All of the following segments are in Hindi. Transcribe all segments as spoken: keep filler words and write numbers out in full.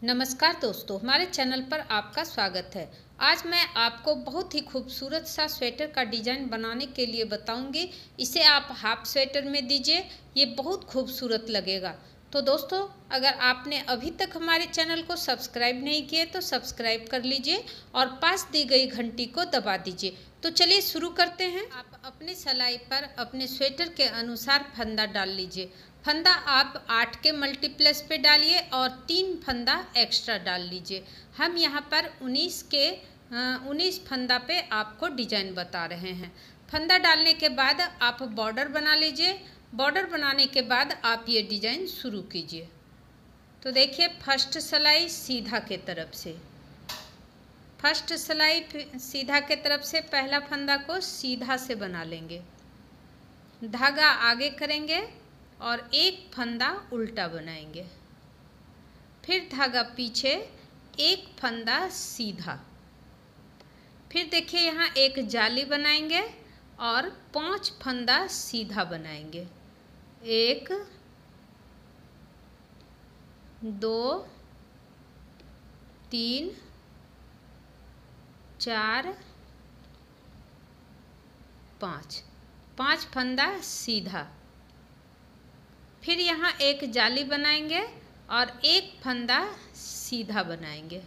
नमस्कार दोस्तों, हमारे चैनल पर आपका स्वागत है। आज मैं आपको बहुत ही खूबसूरत सा स्वेटर का डिज़ाइन बनाने के लिए बताऊंगी। इसे आप हाफ स्वेटर में दीजिए, ये बहुत खूबसूरत लगेगा। तो दोस्तों, अगर आपने अभी तक हमारे चैनल को सब्सक्राइब नहीं किए तो सब्सक्राइब कर लीजिए और पास दी गई घंटी को दबा दीजिए। तो चलिए शुरू करते हैं। आप अपने सिलाई पर अपने स्वेटर के अनुसार फंदा डाल लीजिए। फंदा आप आठ के मल्टीप्लेक्स पे डालिए और तीन फंदा एक्स्ट्रा डाल लीजिए। हम यहाँ पर उन्नीस के उन्नीस फंदा पे आपको डिजाइन बता रहे हैं। फंदा डालने के बाद आप बॉर्डर बना लीजिए। बॉर्डर बनाने के बाद आप ये डिजाइन शुरू कीजिए। तो देखिए, फर्स्ट सिलाई सीधा के तरफ से, फर्स्ट सिलाई सीधा के तरफ से पहला फंदा को सीधा से बना लेंगे, धागा आगे करेंगे और एक फंदा उल्टा बनाएंगे, फिर धागा पीछे, एक फंदा सीधा, फिर देखिए यहाँ एक जाली बनाएंगे और पांच फंदा सीधा बनाएंगे। एक, दो, तीन, चार, पाँच, पांच फंदा सीधा, फिर यहाँ एक जाली बनाएंगे और एक फंदा सीधा बनाएंगे।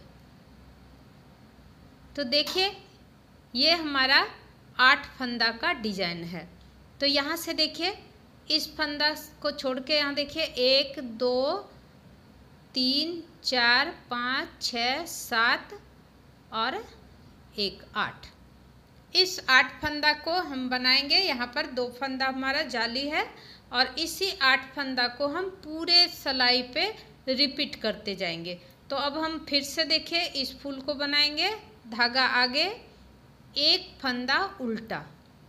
तो देखिए, ये हमारा आठ फंदा का डिजाइन है। तो यहाँ से देखिए, इस फंदा को छोड़ के यहाँ देखिए, एक, दो, तीन, चार, पाँच, छः, सात और एक, आठ। इस आठ फंदा को हम बनाएंगे। यहाँ पर दो फंदा हमारा जाली है और इसी आठ फंदा को हम पूरे सिलाई पे रिपीट करते जाएंगे। तो अब हम फिर से देखिए, इस फूल को बनाएंगे, धागा आगे, एक फंदा उल्टा,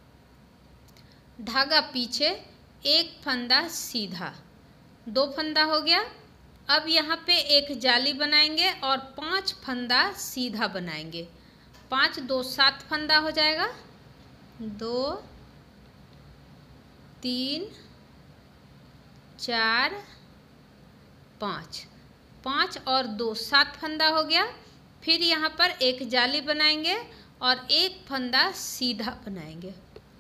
धागा पीछे, एक फंदा सीधा, दो फंदा हो गया। अब यहाँ पे एक जाली बनाएंगे और पांच फंदा सीधा बनाएंगे। पाँच, दो, सात फंदा हो जाएगा। दो, तीन, चार, पाँच, पाँच और दो, सात फंदा हो गया। फिर यहाँ पर एक जाली बनाएंगे और एक फंदा सीधा बनाएंगे,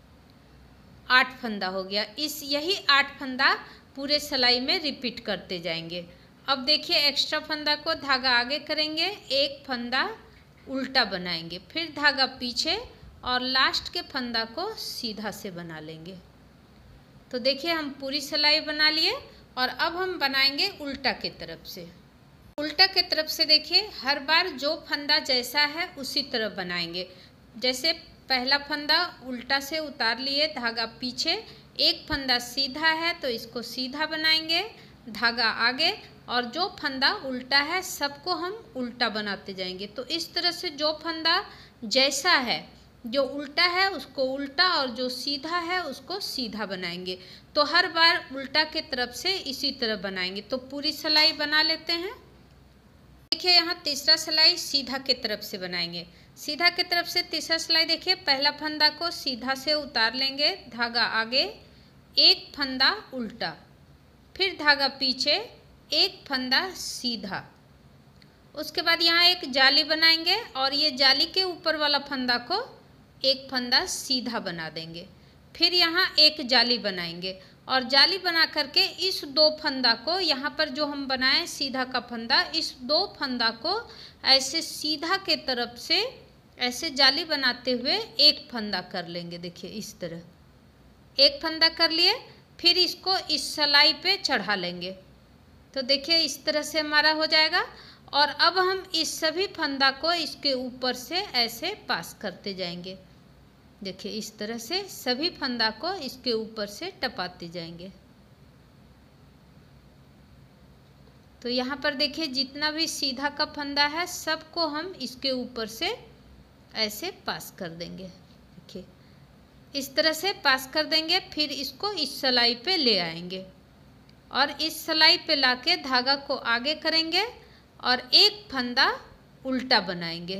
आठ फंदा हो गया। इस यही आठ फंदा पूरे सिलाई में रिपीट करते जाएंगे। अब देखिए, एक्स्ट्रा फंदा को धागा आगे करेंगे, एक फंदा उल्टा बनाएंगे, फिर धागा पीछे और लास्ट के फंदा को सीधा से बना लेंगे। तो देखिए, हम पूरी सिलाई बना लिए और अब हम बनाएंगे उल्टा के तरफ से। उल्टा के तरफ से देखिए, हर बार जो फंदा जैसा है उसी तरह बनाएंगे। जैसे पहला फंदा उल्टा से उतार लिए, धागा पीछे, एक फंदा सीधा है तो इसको सीधा बनाएंगे, धागा आगे, और जो फंदा उल्टा है सबको हम उल्टा बनाते जाएंगे। तो इस तरह से जो फंदा जैसा है, जो उल्टा है उसको उल्टा और जो सीधा है उसको सीधा बनाएंगे। तो हर बार उल्टा के तरफ से इसी तरह बनाएंगे। तो पूरी सिलाई बना लेते हैं। देखिए, यहाँ तीसरा सिलाई सीधा के तरफ से बनाएंगे। सीधा के तरफ से तीसरा सिलाई देखिए, पहला फंदा को सीधा से उतार लेंगे, धागा आगे, एक फंदा उल्टा, फिर धागा पीछे, एक फंदा सीधा। उसके बाद यहाँ एक जाली बनाएंगे और ये जाली के ऊपर वाला फंदा को एक फंदा सीधा बना देंगे। फिर यहाँ एक जाली बनाएंगे और जाली बना करके इस दो फंदा को, यहाँ पर जो हम बनाए सीधा का फंदा, इस दो फंदा को ऐसे सीधा के तरफ से ऐसे जाली बनाते हुए एक फंदा कर लेंगे। देखिए, इस तरह एक फंदा कर लिए, फिर इसको इस सिलाई पे चढ़ा लेंगे। तो देखिए, इस तरह से हमारा हो जाएगा। और अब हम इस सभी फंदा को इसके ऊपर से ऐसे पास करते जाएंगे। देखिए, इस तरह से सभी फंदा को इसके ऊपर से टपाते जाएंगे। तो यहाँ पर देखिए, जितना भी सीधा का फंदा है सबको हम इसके ऊपर से ऐसे पास कर देंगे। देखिए, इस तरह से पास कर देंगे। फिर इसको इस सिलाई पे ले आएंगे और इस सिलाई पे लाके धागा को आगे करेंगे और एक फंदा उल्टा बनाएंगे।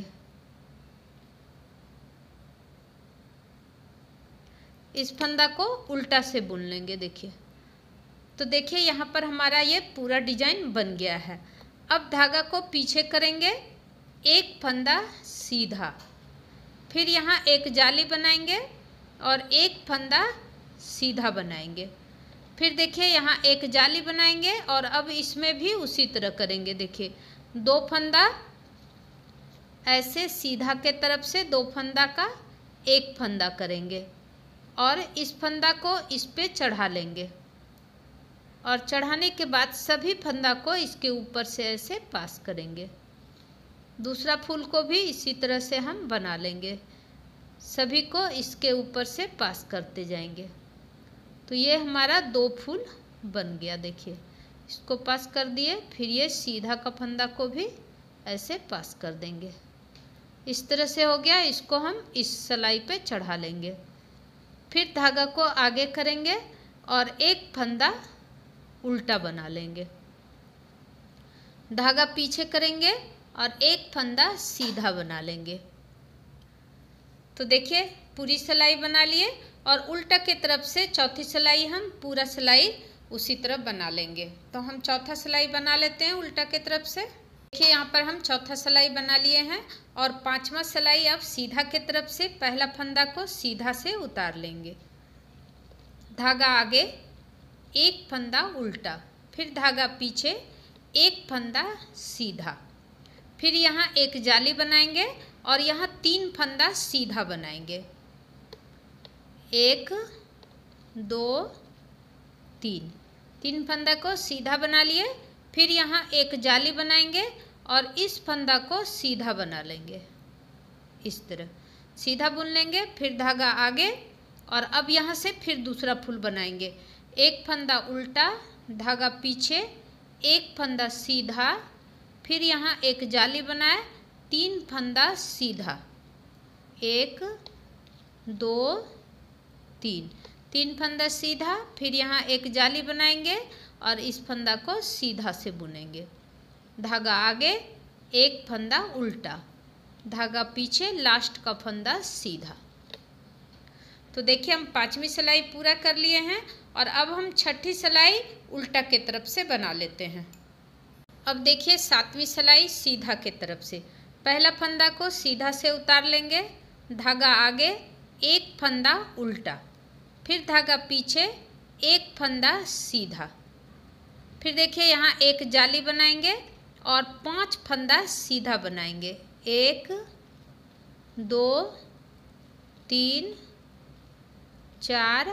इस फंदा को उल्टा से बुन लेंगे। देखिए, तो देखिए यहाँ पर हमारा ये पूरा डिजाइन बन गया है। अब धागा को पीछे करेंगे, एक फंदा सीधा, फिर यहाँ एक जाली बनाएंगे और एक फंदा सीधा बनाएंगे। फिर देखिए यहाँ एक जाली बनाएंगे और अब इसमें भी उसी तरह करेंगे। देखिए दो फंदा ऐसे सीधा के तरफ से दो फंदा का एक फंदा करेंगे और इस फंदा को इस पे चढ़ा लेंगे और चढ़ाने के बाद सभी फंदा को इसके ऊपर से ऐसे पास करेंगे। दूसरा फूल को भी इसी तरह से हम बना लेंगे, सभी को इसके ऊपर से पास करते जाएंगे। तो ये हमारा दो फूल बन गया। देखिए इसको पास कर दिए, फिर ये सीधा का फंदा को भी ऐसे पास कर देंगे। इस तरह से हो गया। इसको हम इस सिलाई पे चढ़ा लेंगे। फिर धागा को आगे करेंगे और एक फंदा उल्टा बना लेंगे। धागा पीछे करेंगे और एक फंदा सीधा बना लेंगे। तो देखिए पूरी सिलाई बना लिए और उल्टा के तरफ से चौथी सिलाई हम पूरा सिलाई उसी तरफ बना लेंगे। तो हम चौथा सिलाई बना लेते हैं उल्टा के तरफ से। देखिए यहाँ पर हम चौथा सिलाई बना लिए हैं और पांचवा सिलाई अब सीधा के तरफ से पहला फंदा को सीधा से उतार लेंगे। धागा आगे, एक फंदा उल्टा, फिर धागा पीछे, एक फंदा सीधा, फिर यहाँ एक जाली बनाएंगे और यहाँ तीन फंदा सीधा बनाएंगे। एक, दो, तीन, तीन फंदा को सीधा बना लिए। फिर यहाँ एक जाली बनाएंगे और इस फंदा को सीधा बना लेंगे। इस तरह सीधा बुन लेंगे। फिर धागा आगे और अब यहाँ से फिर दूसरा फूल बनाएंगे। एक फंदा उल्टा, धागा पीछे, एक फंदा सीधा, फिर यहाँ एक जाली बनाए, तीन फंदा सीधा, एक, दो, तीन, तीन फंदा सीधा, फिर यहाँ एक जाली बनाएंगे और इस फंदा को सीधा से बुनेंगे। धागा आगे, एक फंदा उल्टा, धागा पीछे, लास्ट का फंदा सीधा। तो देखिए हम पांचवी सिलाई पूरा कर लिए हैं और अब हम छठी सिलाई उल्टा के तरफ से बना लेते हैं। अब देखिए सातवीं सिलाई सीधा के तरफ से पहला फंदा को सीधा से उतार लेंगे। धागा आगे, एक फंदा उल्टा, फिर धागा पीछे, एक फंदा सीधा, फिर देखिए यहाँ एक जाली बनाएंगे और पांच फंदा सीधा बनाएंगे। एक, दो, तीन, चार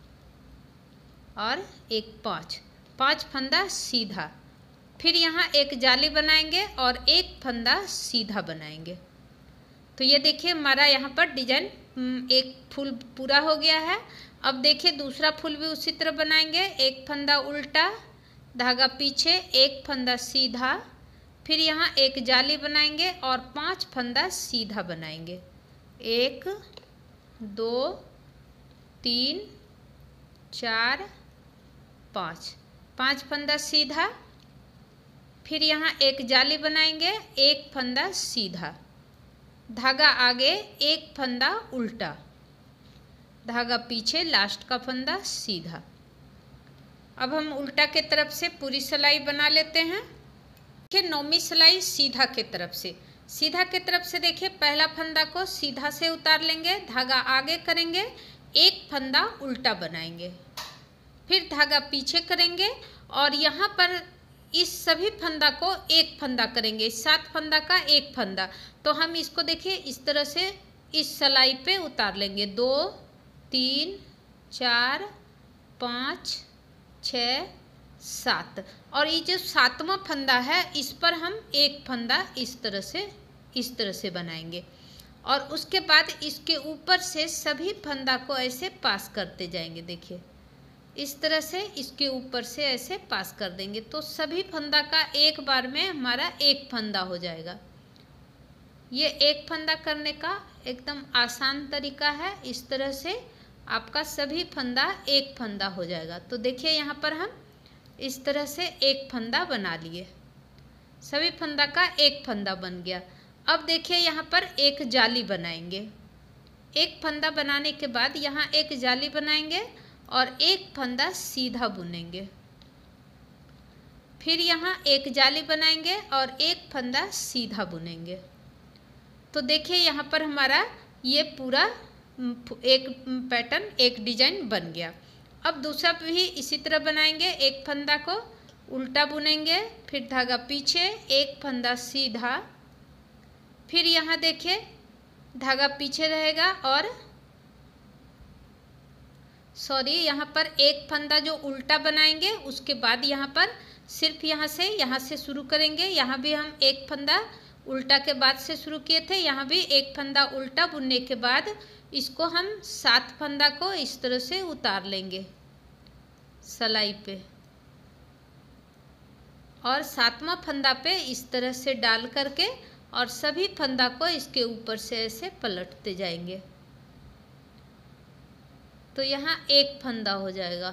और एक, पाँच, पांच फंदा सीधा, फिर यहाँ एक जाली बनाएंगे और एक फंदा सीधा बनाएंगे। तो ये देखिए हमारा यहाँ पर डिजाइन एक फूल पूरा हो गया है। अब देखिए दूसरा फूल भी उसी तरह बनाएंगे। एक फंदा उल्टा, धागा पीछे, एक फंदा सीधा, फिर यहाँ एक जाली बनाएंगे और पांच फंदा सीधा बनाएंगे। एक, दो, तीन, चार, पाँच, पांच फंदा सीधा, फिर यहाँ एक जाली बनाएंगे, एक फंदा सीधा, धागा आगे, एक फंदा उल्टा, धागा पीछे, लास्ट का फंदा सीधा। अब हम उल्टा के तरफ से पूरी सिलाई बना लेते हैं। देखिए नौवीं सिलाई सीधा के तरफ से, सीधा के तरफ से देखिए पहला फंदा को सीधा से उतार लेंगे, धागा आगे करेंगे, एक फंदा उल्टा बनाएंगे, फिर धागा पीछे करेंगे और यहाँ पर इस सभी फंदा को एक फंदा करेंगे। सात फंदा का एक फंदा, तो हम इसको देखिए इस तरह से इस सिलाई पे उतार लेंगे। दो, तीन, चार, पाँच, छः, सात, और ये जो सातवां फंदा है इस पर हम एक फंदा इस तरह से इस तरह से बनाएंगे और उसके बाद इसके ऊपर से सभी फंदा को ऐसे पास करते जाएंगे। देखिए इस तरह से इसके ऊपर से ऐसे पास कर देंगे तो सभी फंदा का एक बार में हमारा एक फंदा हो जाएगा। ये एक फंदा करने का एकदम आसान तरीका है। इस तरह से आपका सभी फंदा एक फंदा हो जाएगा। तो देखिए यहाँ पर हम इस तरह से एक फंदा बना लिए, सभी फंदा का एक फंदा बन गया। अब देखिए यहाँ पर एक जाली बनाएंगे। एक फंदा बनाने के बाद यहाँ एक जाली बनाएंगे और एक फंदा सीधा बुनेंगे। फिर यहाँ एक जाली बनाएंगे और एक फंदा सीधा बुनेंगे। तो देखिए यहाँ पर हमारा ये पूरा एक पैटर्न, एक डिजाइन बन गया। अब दूसरा भी इसी तरह बनाएंगे। एक फंदा को उल्टा बुनेंगे, फिर धागा पीछे, एक फंदा सीधा, फिर यहाँ देखिए धागा पीछे रहेगा और सॉरी यहाँ पर एक फंदा जो उल्टा बनाएंगे, उसके बाद यहाँ पर सिर्फ यहाँ से यहाँ से शुरू करेंगे। यहाँ भी हम एक फंदा उल्टा के बाद से शुरू किए थे, यहाँ भी एक फंदा उल्टा बुनने के बाद इसको हम सात फंदा को इस तरह से उतार लेंगे सलाई पे, और सातवां फंदा पे इस तरह से डाल करके और सभी फंदा को इसके ऊपर से ऐसे पलटते जाएंगे। तो यहाँ एक फंदा हो जाएगा।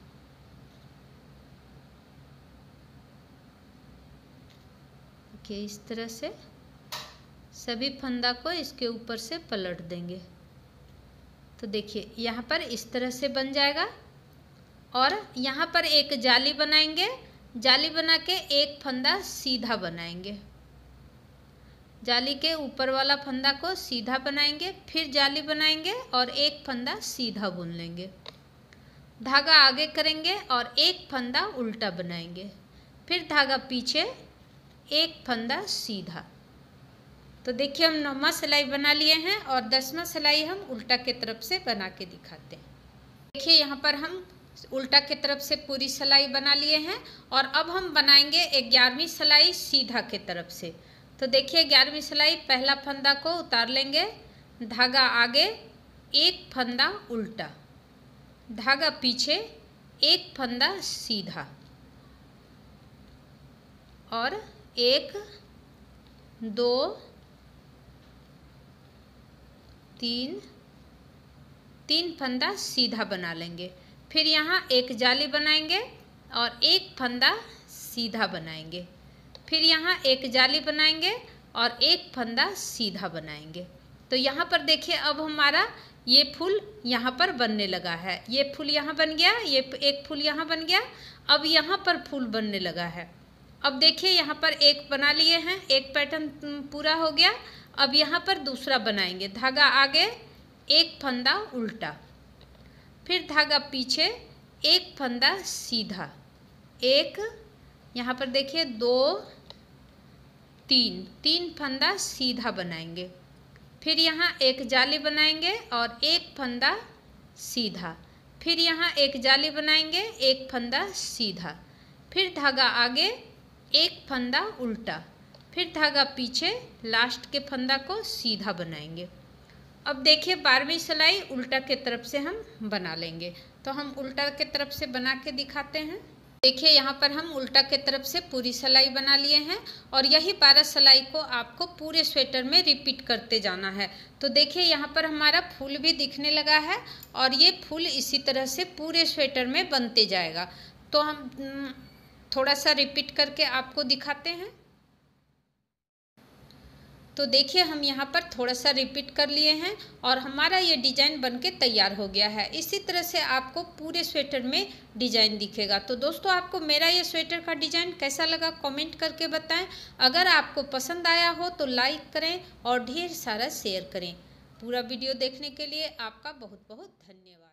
देखिए इस तरह से सभी फंदा को इसके ऊपर से पलट देंगे। तो देखिए यहाँ पर इस तरह से बन जाएगा। और यहाँ पर एक जाली बनाएंगे, जाली बना के एक फंदा सीधा बनाएंगे। जाली के ऊपर वाला फंदा को सीधा बनाएंगे, फिर जाली बनाएंगे और एक फंदा सीधा बुन लेंगे। धागा आगे करेंगे और एक फंदा उल्टा बनाएंगे, फिर धागा पीछे, एक फंदा सीधा। तो देखिए हम नौवां सिलाई बना लिए हैं और दसवां सिलाई हम उल्टा की तरफ से बना के दिखाते हैं। देखिए यहाँ पर हम उल्टा की तरफ से पूरी सिलाई बना लिए हैं और अब हम बनाएंगे ग्यारहवीं सिलाई सीधा की तरफ से। तो देखिए ग्यारहवीं सिलाई, पहला फंदा को उतार लेंगे, धागा आगे, एक फंदा उल्टा, धागा पीछे, एक फंदा सीधा और एक, दो, तीन, तीन फंदा सीधा बना लेंगे। फिर यहाँ एक जाली बनाएंगे और एक फंदा सीधा बनाएंगे, फिर यहाँ एक जाली बनाएंगे और एक फंदा सीधा बनाएंगे। तो यहाँ पर देखिए अब हमारा ये फूल यहाँ पर बनने लगा है। ये फूल यहाँ बन गया, ये एक फूल यहाँ बन गया, अब यहाँ पर फूल बनने लगा है। अब देखिए यहाँ पर एक बना लिए हैं, एक पैटर्न पूरा हो गया। अब यहाँ पर दूसरा बनाएंगे, धागा आगे, एक फंदा उल्टा, फिर धागा पीछे, एक फंदा सीधा, एक, यहाँ पर देखिए दो, तीन, तीन फंदा सीधा बनाएंगे। फिर यहाँ एक जाली बनाएंगे और एक फंदा सीधा, फिर यहाँ एक जाली बनाएंगे, एक फंदा सीधा, फिर धागा आगे, एक फंदा उल्टा, फिर धागा पीछे, लास्ट के फंदा को सीधा बनाएंगे। अब देखिए बारहवीं सिलाई उल्टा के तरफ से हम बना लेंगे। तो हम उल्टा के तरफ से बना के दिखाते हैं। देखिए यहाँ पर हम उल्टा के तरफ से पूरी सिलाई बना लिए हैं और यही बारह सिलाई को आपको पूरे स्वेटर में रिपीट करते जाना है। तो देखिए यहाँ पर हमारा फूल भी दिखने लगा है और ये फूल इसी तरह से पूरे स्वेटर में बनते जाएगा। तो हम थोड़ा सा रिपीट करके आपको दिखाते हैं। तो देखिए हम यहाँ पर थोड़ा सा रिपीट कर लिए हैं और हमारा ये डिज़ाइन बनके तैयार हो गया है। इसी तरह से आपको पूरे स्वेटर में डिज़ाइन दिखेगा। तो दोस्तों आपको मेरा ये स्वेटर का डिज़ाइन कैसा लगा कमेंट करके बताएं। अगर आपको पसंद आया हो तो लाइक करें और ढेर सारा शेयर करें। पूरा वीडियो देखने के लिए आपका बहुत बहुत धन्यवाद।